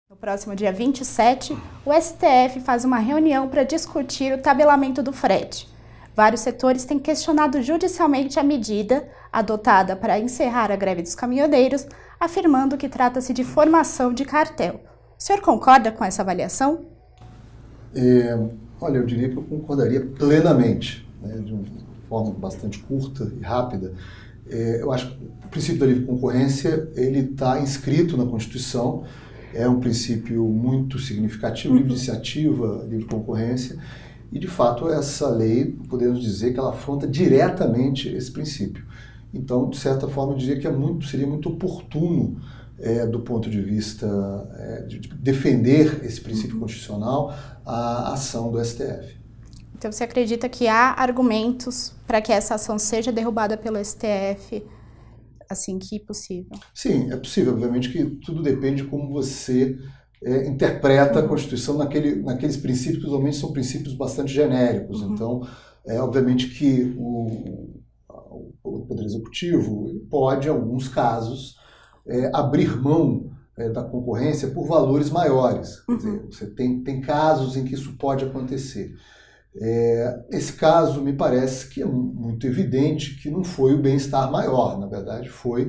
No próximo dia 27, o STF faz uma reunião para discutir o tabelamento do frete. Vários setores têm questionado judicialmente a medida adotada para encerrar a greve dos caminhoneiros, afirmando que trata-se de formação de cartel. O senhor concorda com essa avaliação? Olha, eu diria que eu concordaria plenamente, né, de uma forma bastante curta e rápida. Eu acho que o princípio da livre concorrência ele está inscrito na Constituição, é um princípio muito significativo, livre iniciativa, livre concorrência, e de fato essa lei, podemos dizer que ela afronta diretamente esse princípio. Então, de certa forma, eu diria que seria muito oportuno, do ponto de vista de defender esse princípio constitucional, a ação do STF. Então você acredita que há argumentos para que essa ação seja derrubada pelo STF assim que possível? Sim, é possível. Obviamente que tudo depende de como você interpreta a Constituição naqueles princípios que normalmente são princípios bastante genéricos. Então, obviamente que o Poder Executivo pode, em alguns casos, abrir mão da concorrência por valores maiores. Quer dizer, você tem casos em que isso pode acontecer. Esse caso me parece que é muito evidente que não foi o bem-estar maior, na verdade foi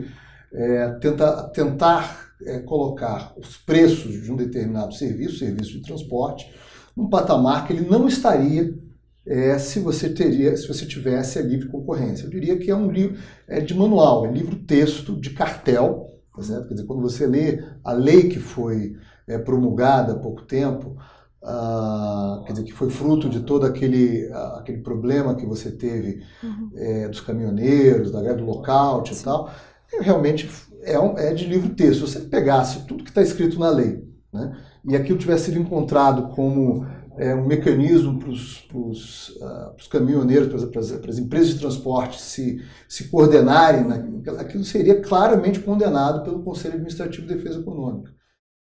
tentar colocar os preços de um determinado serviço de transporte, num patamar que ele não estaria se você tivesse a livre concorrência. Eu diria que é um livro de manual, é livro-texto de cartel, tá certo? Quer dizer, quando você lê a lei que foi promulgada há pouco tempo, quer dizer, que foi fruto de todo aquele problema que você teve dos caminhoneiros, da greve do lockout e tal, realmente é de livro-texto. Se você pegasse tudo que está escrito na lei, né, e aquilo tivesse sido encontrado como um mecanismo para os caminhoneiros, para as empresas de transporte se coordenarem, aquilo seria claramente condenado pelo Conselho Administrativo de Defesa Econômica.